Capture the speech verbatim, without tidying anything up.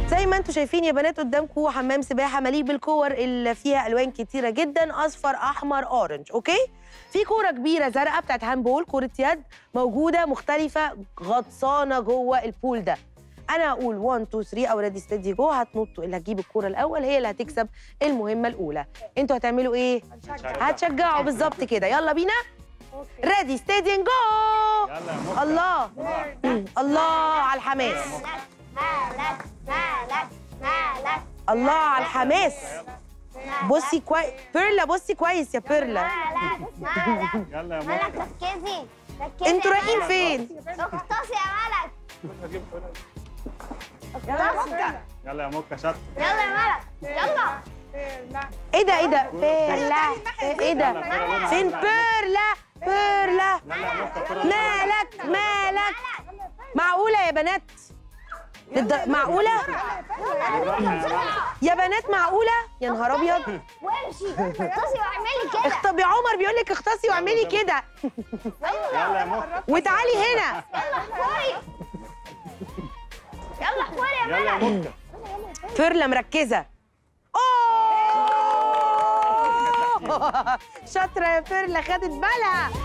زي ما انتم شايفين يا بنات قدامكم حمام سباحه مليء بالكور اللي فيها الوان كتيره جدا، اصفر احمر اورنج. اوكي، في كوره كبيره زرقاء بتاعت هاندبول، كوره يد موجوده مختلفه غطسانه جوه البول ده. انا هقول واحد اتنين تلاتة او ريدي ستيدي جو، هتنطوا اللي هتجيب الكوره الاول هي اللي هتكسب المهمه الاولى. انتوا هتعملوا ايه؟ هتشجعوا بالظبط كده. يلا بينا، ريدي ستيدي جو. الله الله على الحماس، مالك مالك مالك الله على الحماس. بصي كويس بيرلا، بصي كويس يا بيرلا. مالك مالك يلا يا مالك، مالك. ركزي ركزي. انتوا رايحين فين؟ اغطسي يا مالك. يلا يا موكا شط. يلا يا مالك يلا. ايه ده ايه ده؟ بيرلا ايه ده؟ فين بيرلا؟ بيرلا مالك مالك؟ معقولة يا بنات؟ للد- معقولة؟ يا بنات معقولة؟ يا نهار أبيض. وامشي اغطسي واعملي كده. اخطبي عمر بيقول لك اغطسي واعملي كده. يلا يا موكا. وتعالي هنا. يلا احفري يلا احفري يا يلا يا مالك. موكا. بيرلا مركزة. أوه! شاطرة يا بيرلا، خدت بالها.